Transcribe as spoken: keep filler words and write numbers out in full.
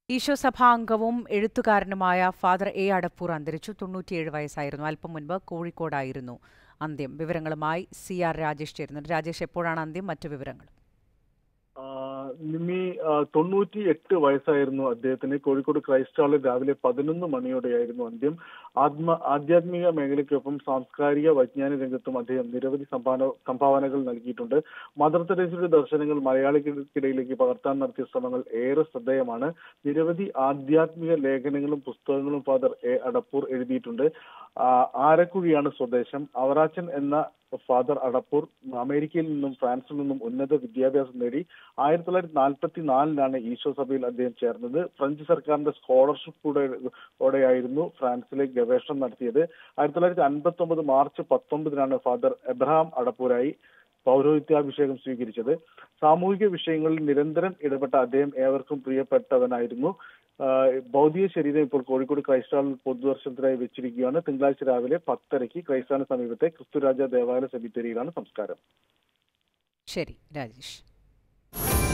ഈശോസഭാംഗവും എഴുത്തുകാരനുമായ father A Adappur അന്തരിച്ചു. തൊണ്ണൂറ്റിയേഴ് വയസ്സായിരുന്നു. അല്പം മുൻപ് കോഴിക്കോടായിരുന്നു അന്ത്യം. വിവരങ്ങളുമായി സി ആർ രാജേഷ് ചേരുന്നുണ്ട്. രാജേഷ്, എപ്പോഴാണ് അന്ത്യം? മറ്റു വിവരങ്ങൾ? നിമി, തൊണ്ണൂറ്റി എട്ട് വയസ്സായിരുന്നു അദ്ദേഹത്തിന്. കോഴിക്കോട് ക്രൈസ്റ്റ് ഹാളിൽ രാവിലെ പതിനൊന്ന് മണിയോടെയായിരുന്നു അന്ത്യം. ആത്മ ആധ്യാത്മിക മേഖലയ്ക്കൊപ്പം സാംസ്കാരിക വൈജ്ഞാനിക രംഗത്തും അദ്ദേഹം നിരവധി സംഭാവന സംഭാവനകൾ നൽകിയിട്ടുണ്ട്. മദർ തെരേസയുടെ ദർശനങ്ങൾ മലയാളികൾക്കിടയിലേക്ക് പകർത്താൻ നടത്തിയ ശ്രമങ്ങൾ ഏറെ ശ്രദ്ധേയമാണ്. നിരവധി ആധ്യാത്മിക ലേഖനങ്ങളും പുസ്തകങ്ങളും ഫാദർ എ അടപ്പൂർ എഴുതിയിട്ടുണ്ട്. ആരക്കുഴിയാണ് സ്വദേശം. അവറാച്ചൻ എന്ന ഫാദർ അടപ്പൂർ അമേരിക്കയിൽ നിന്നും ഫ്രാൻസിൽ നിന്നും ഉന്നത വിദ്യാഭ്യാസം നേടി. ആയിരത്തി തൊള്ളായിരത്തി നാൽപ്പത്തി നാലിലാണ് ഈശോ സഭയിൽ അദ്ദേഹം ചേർന്നത്. ഫ്രഞ്ച് സർക്കാരിന്റെ സ്കോളർഷിപ്പോടെയായിരുന്നു ഫ്രാൻസിലെ ഗവേഷണം നടത്തിയത്. ആയിരത്തി തൊള്ളായിരത്തി അൻപത്തി ഒമ്പത് മാർച്ച് പത്തൊമ്പതിനാണ് ഫാദർ എബ്രഹാം അടപ്പൂരായി പൗരോഹിത്യാഭിഷേകം സ്വീകരിച്ചത്. സാമൂഹിക വിഷയങ്ങളിൽ നിരന്തരം ഇടപെട്ട അദ്ദേഹം ഏവർക്കും പ്രിയപ്പെട്ടവനായിരുന്നു. ഭൗതിക ശരീരം ഇപ്പോൾ കോഴിക്കോട് ക്രൈസ്റ്റ് ഹാളിൽ പൊതുദർശനത്തിനായി വെച്ചിരിക്കുകയാണ്. തിങ്കളാഴ്ച രാവിലെ പത്തരയ്ക്ക് ക്രൈസ്റ്റ് ഹാളിന് സമീപത്തെ ക്രിസ്തുരാജ ദേവാലയ സെമിത്തേരിയിലാണ് സംസ്കാരം. ശരി രാജേഷ്.